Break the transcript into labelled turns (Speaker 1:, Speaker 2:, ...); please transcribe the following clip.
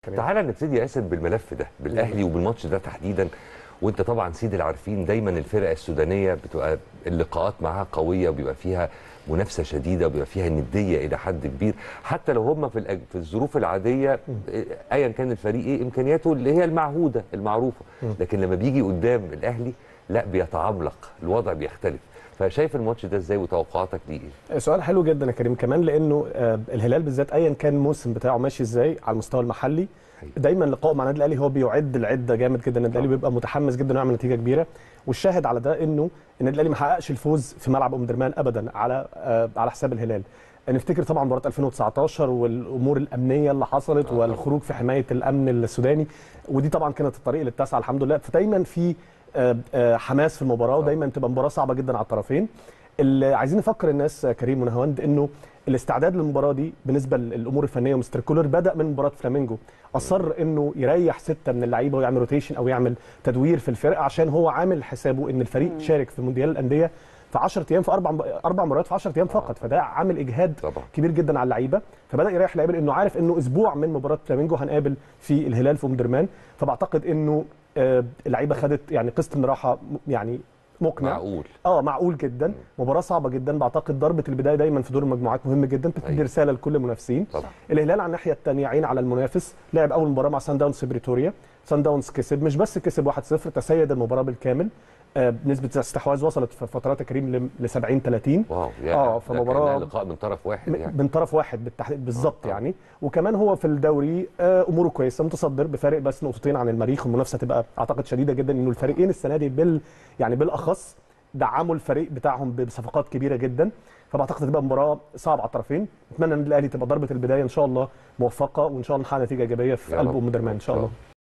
Speaker 1: تعالى نبتدي يا اسد بالملف ده بالاهلي وبالماتش ده تحديدا. وانت طبعا سيد العارفين دايما الفرق السودانيه بتبقى اللقاءات معاها قويه وبيبقى فيها منافسه شديده وبيبقى فيها نديه الى حد كبير، حتى لو هم في الظروف العاديه ايا كان الفريق ايه امكانياته اللي هي المعهوده المعروفه، لكن لما بيجي قدام الاهلي لا بيتعملق الوضع بيختلف. فشايف الماتش ده ازاي وتوقعاتك ليه ايه؟
Speaker 2: سؤال حلو جدا يا كريم، كمان لانه الهلال بالذات ايا كان الموسم بتاعه ماشي ازاي على المستوى المحلي دايما لقائه مع النادي الاهلي هو بيعد العده جامد جدا. النادي الاهلي بيبقى متحمس جدا ويعمل نتيجه كبيره، والشاهد على ده انه النادي الاهلي ما حققش الفوز في ملعب ام درمان ابدا على حساب الهلال. نفتكر طبعا مباراه 2019 والامور الامنيه اللي حصلت والخروج في حمايه الامن السوداني، ودي طبعا كانت الطريق للتاسعه الحمد لله. فدايما في حماس في المباراه ودايما تبقى مباراه صعبه جدا على الطرفين. اللي عايزين نفكر الناس كريم ونهاوند انه الاستعداد للمباراه دي بالنسبه للامور الفنيه ومستر كولر بدا من مباراه فلامينجو، اصر انه يريح 6 من اللعيبه ويعمل روتيشن او يعمل تدوير في الفرقه عشان هو عامل حسابه ان الفريق شارك في مونديال الانديه في 10 ايام، في اربع مباريات في 10 ايام فقط، فده عامل اجهاد كبير جدا على اللعيبه. فبدا يريح اللعيبه لانه عارف انه اسبوع من مباراه فلامينجو هنقابل في الهلال في ام درمان. فبعتقد انه اللعيبه خدت يعني قسط من راحه يعني مقنع
Speaker 1: معقول
Speaker 2: معقول جدا. مباراه صعبه جدا، بعتقد ضربه البدايه دايما في دور المجموعات مهم جدا، بتدي رساله لكل المنافسين. الهلال على الناحيه الثانيه عين على المنافس، لعب اول مباراه مع سان داونز في بريتوريا، سان داونز كسب، مش بس كسب 1-0، تسيد المباراه بالكامل. نسبه استحواذ وصلت في فترات كريم ل 70-30.
Speaker 1: واو يعني
Speaker 2: فمباراه
Speaker 1: لقاء من طرف واحد يعني
Speaker 2: من طرف واحد بالتحديد بالظبط يعني. وكمان هو في الدوري اموره كويسه، متصدر بفارق بس نقطتين عن المريخ، والمنافسه تبقى اعتقد شديده جدا، انه الفريقين السنه دي يعني بالاخص دعموا الفريق بتاعهم بصفقات كبيره جدا. فبعتقد هتبقى مباراه صعبه على الطرفين. اتمنى ان الاهلي تبقى ضربه البدايه ان شاء الله موفقه، وان شاء الله نحقق نتيجه ايجابيه في قلب ام درمان ان شاء الله.